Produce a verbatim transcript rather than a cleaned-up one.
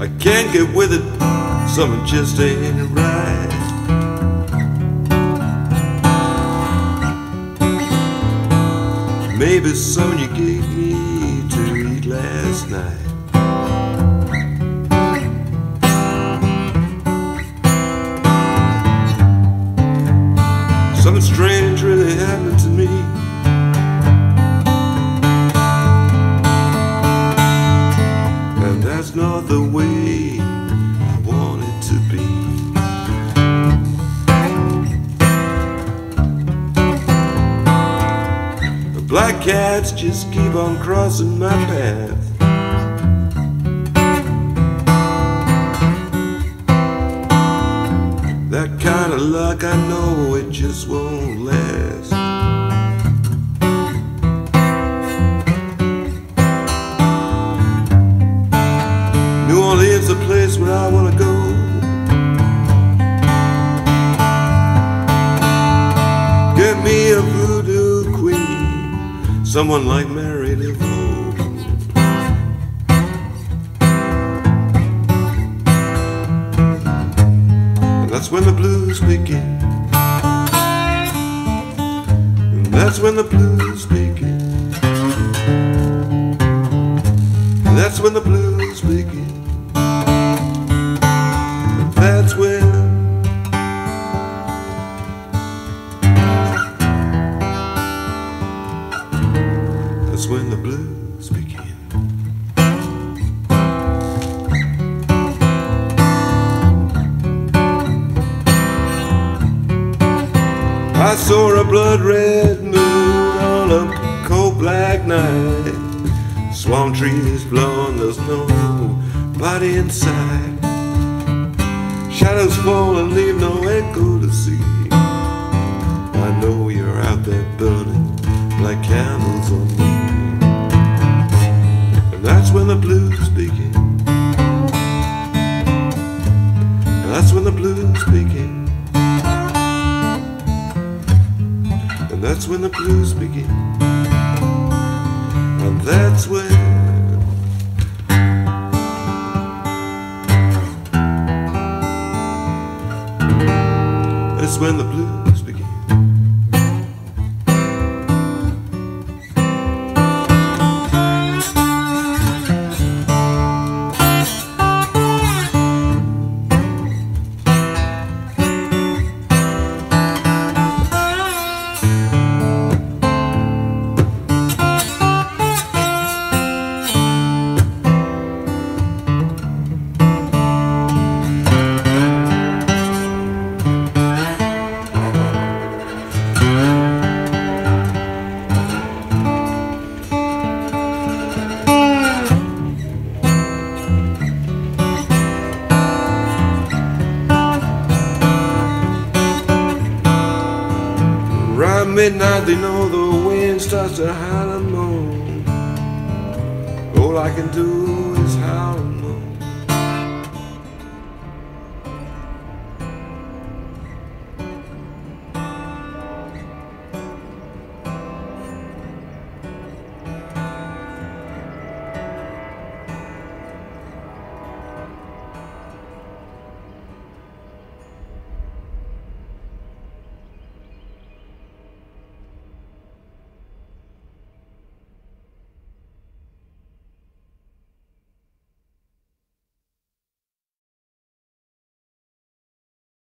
I can't get with it, something just ain't right. Maybe something you gave me to eat last night. Something strange really happened to me. And that's not the way I want it to be. The black cats just keep on crossing my path. That kind of luck, I know it just won't last. New Orleans, the place where I wanna go. Get me a voodoo queen, someone like Mary DeVoe. That's when the blues begin. And that's when the blues begin. And that's when the blues begin. And that's when That's when the blues begin. I saw a blood-red moon on a cold black night. Swamp trees blowing, there's nobody inside. Shadows fall and leave no echo to see. I know you're out there burning like candles on me. And that's when the blues begin. And that's when the blues begin. And that's when the blues begin. And that's when That's when the blues begin. Around midnight, they know the wind starts to howl and moan. All I can do is howl.